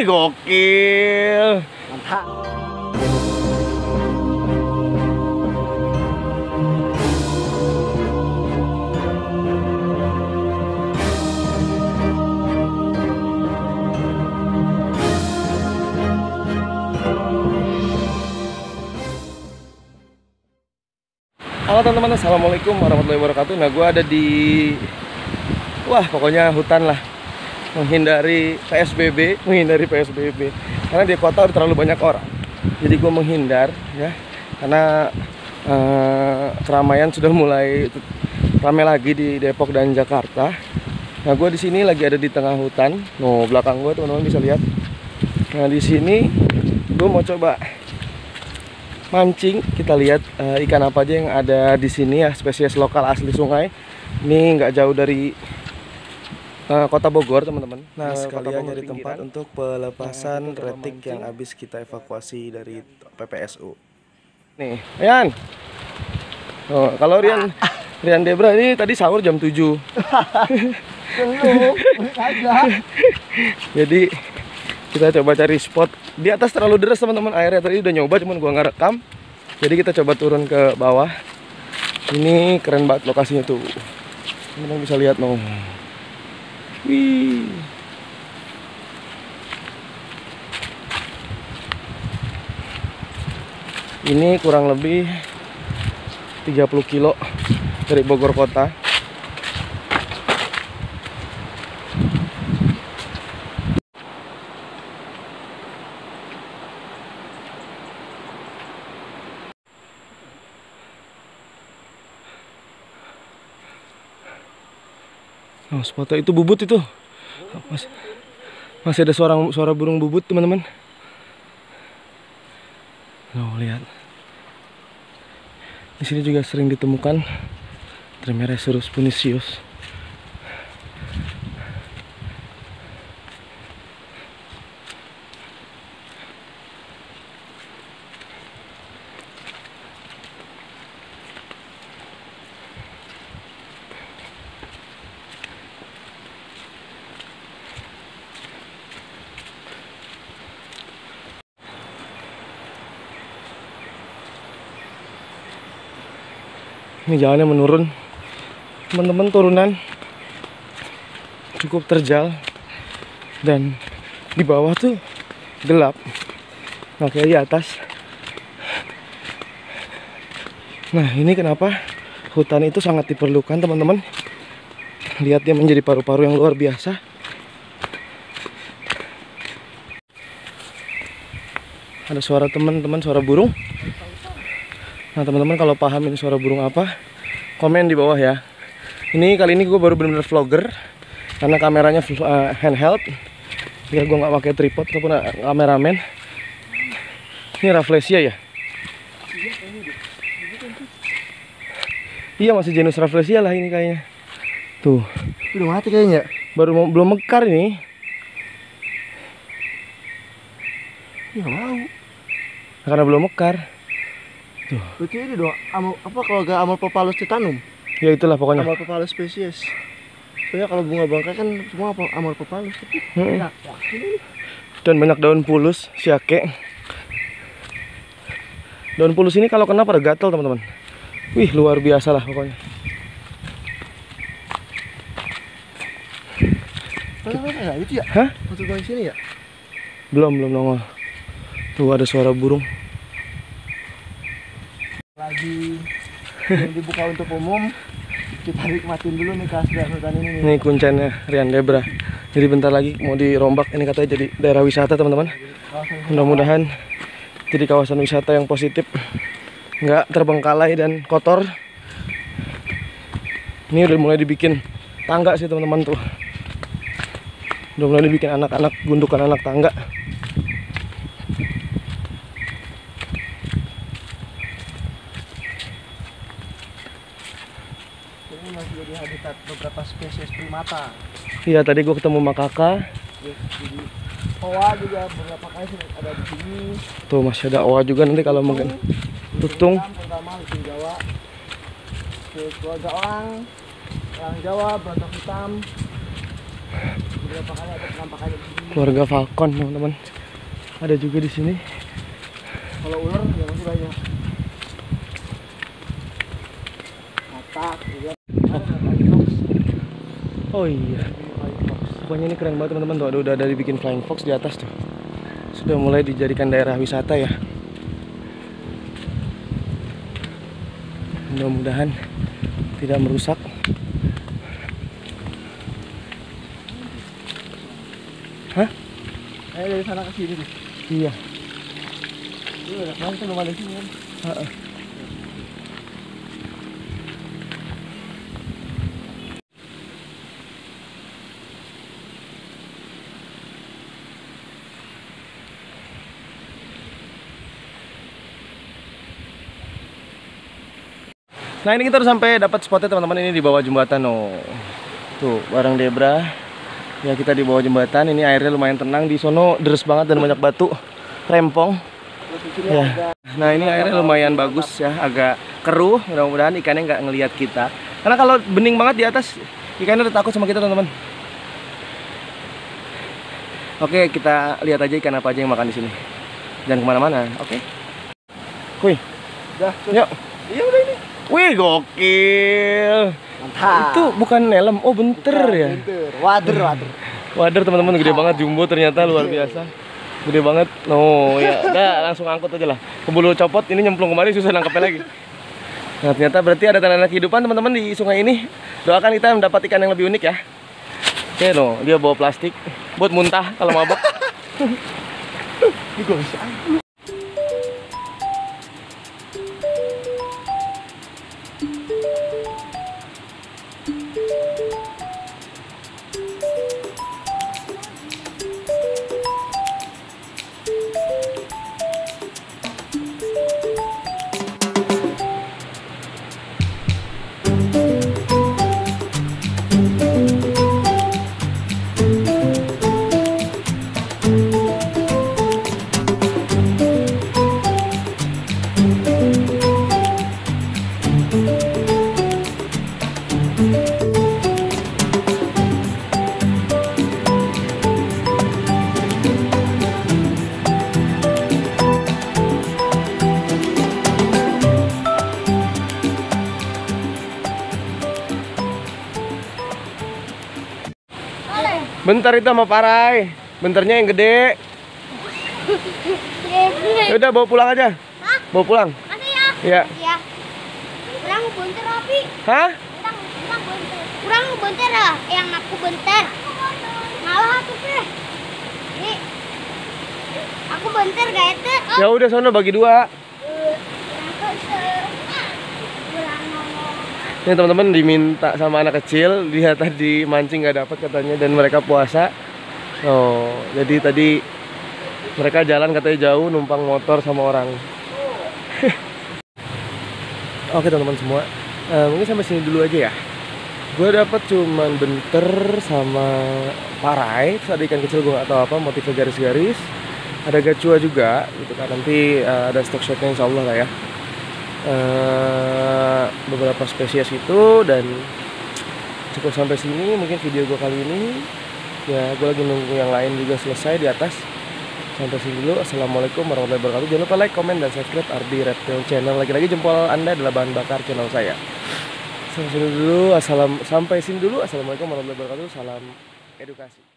Wih, gokil. Mantap. Halo teman-teman, assalamualaikum warahmatullahi wabarakatuh. Nah, gue ada di pokoknya hutan lah, menghindari PSBB karena di kota udah terlalu banyak orang. Jadi gue menghindar ya, karena keramaian sudah mulai ramai lagi di Depok dan Jakarta. Nah, gue di sini lagi ada di tengah hutan. No, belakang gue teman-teman bisa lihat. Nah, di sini gue mau coba mancing. Kita lihat ikan apa aja yang ada di sini ya, spesies lokal asli sungai. Ini nggak jauh dari kota Bogor teman-teman. Nah, sekalian nyari tempat untuk pelepasan retik yang habis kita evakuasi dari PPSU. Nih, Rian. Oh, kalau Rian Debra ini tadi sahur jam 7. Jadi kita coba cari spot. Di atas terlalu deras teman-teman, airnya tadi udah nyoba cuman gua nggak rekam. Jadi kita coba turun ke bawah. Ini keren banget lokasinya tuh. Teman-teman bisa lihat no. Wih. Ini kurang lebih 30 kilo dari Bogor kota. Oh, spotnya itu bubut itu. Masih ada suara burung bubut, teman-teman. Oh, lihat. Di sini juga sering ditemukan Trimeresurus puniceus. Ini jalannya menurun, teman-teman, turunan cukup terjal dan di bawah tuh gelap, nggak kayak di atas. Nah, ini kenapa hutan itu sangat diperlukan teman-teman. Lihat, dia menjadi paru-paru yang luar biasa. Ada suara teman-teman, suara burung. Nah, teman-teman kalau paham ini suara burung apa, komen di bawah ya. Ini kali ini gue baru bener-bener vlogger karena kameranya handheld, biar gue nggak pakai tripod ataupun kameramen. Ini Rafflesia ya? Iya, masih genus Rafflesia lah ini kayaknya. Tuh, Udah mati kayaknya. belum mekar ini. Ya mau. Karena belum mekar. Tuh. Berarti ini dong, kalau gak Amalopopalus titanum? Ya itulah pokoknya. Amalopopalus spesies. Soalnya kalau bunga bangkai kan semua Amalopopalus. Dan banyak daun pulus, siake. Daun pulus ini kalau kena pada gatel teman-teman. Wih, luar biasa lah pokoknya. Nah, itu ya? Hah? Masuk dari sini ya? Belum nongol. Tuh ada suara burung. Lagi dibuka untuk umum, kita nikmatin dulu nih keaslian hutan ini. Ini kuncennya Rian Debra. Jadi bentar lagi mau dirombak. Ini katanya jadi daerah wisata teman-teman. Mudah-mudahan jadi kawasan wisata yang positif, nggak terbengkalai dan kotor. Ini udah mulai dibikin tangga sih teman-teman tuh. Udah mulai dibikin anak-anak, gundukan anak tangga. Ini masih jadi habitat beberapa spesies primata. Iya, tadi gua ketemu makaka. Jadi owa juga beberapa kali ada di sini. Tuh masih ada owa juga nanti kalau mungkin. Tutung. Terutama lutung Jawa. Keluarga orang Jawa, berontak hitam. Berapa kali ada penampakannya di sini. Keluarga falcon teman-teman. Ada juga di sini. Kalau ular ya masih banyak. Katak, lihat. Oh iya. Pokoknya ini keren banget teman-teman. Tuh udah dibikin flying fox di atas tuh. Sudah mulai dijadikan daerah wisata ya. Mudah-mudahan tidak merusak. Hah? Ayo dari sana ke sini. Iya. Ada kan rumah di sini kan. Heeh. Nah ini kita udah sampai dapat spotnya teman-teman, ini di bawah jembatan. Oh tuh bareng Debra ya, kita di bawah jembatan. Ini airnya lumayan tenang, di sono deres banget dan banyak batu rempong ya. Nah ini airnya lumayan bagus ya, agak keruh. Mudah-mudahan ikannya nggak ngelihat kita, karena kalau bening banget di atas ikannya udah takut sama kita teman-teman. Oke, kita lihat aja ikan apa aja yang makan di sini. Jangan kemana-mana, oke? Kuy, Udah, yuk. iya udah ini. Wih, gokil. Mantap. Itu bukan nelem, oh benter ya. Bentar. Wader. Wader teman-teman, gede banget, jumbo ternyata, luar biasa. Gede banget. Oh ya, udah langsung angkut aja lah. Keburu copot, ini nyemplung kemari susah nangkepnya lagi. Nah ternyata berarti ada tanda kehidupan teman-teman di sungai ini. Doakan kita mendapat ikan yang lebih unik ya. Oke no, dia bawa plastik buat muntah kalau mabok. Ini gue bisa. Bentar itu sama Parai. Bentarnya yang gede. Ya udah bawa pulang aja. Hah? Bawa pulang. Ada ya? Iya. Iya. Kurang bentar api. Hah? Kurang bentar. Kurang bentar ah. Yang aku bentar. Malah aku teh. Nih. Aku bentar gak itu? Ya udah sono bagi dua. Ini teman-teman diminta sama anak kecil, dia tadi mancing nggak dapat katanya dan mereka puasa. Oh, jadi tadi mereka jalan katanya jauh, numpang motor sama orang. Oke teman-teman semua, mungkin sampai sini dulu aja ya. Gue dapat cuman benter sama parai, terus ada ikan kecil gue nggak tahu apa, motifnya garis-garis. Ada gacua juga, gitu kan. Nanti ada stock shotnya insya Allah lah ya. Beberapa spesies itu, dan cukup sampai sini mungkin video gue kali ini ya. Gue lagi nunggu yang lain juga selesai di atas. Sampai sini dulu. Assalamualaikum warahmatullahi wabarakatuh. Jangan lupa like, comment, dan subscribe Ardi Reptile Channel. Lagi-lagi jempol Anda adalah bahan bakar channel saya. Sampai sini dulu. Assalamualaikum warahmatullahi wabarakatuh. Salam edukasi.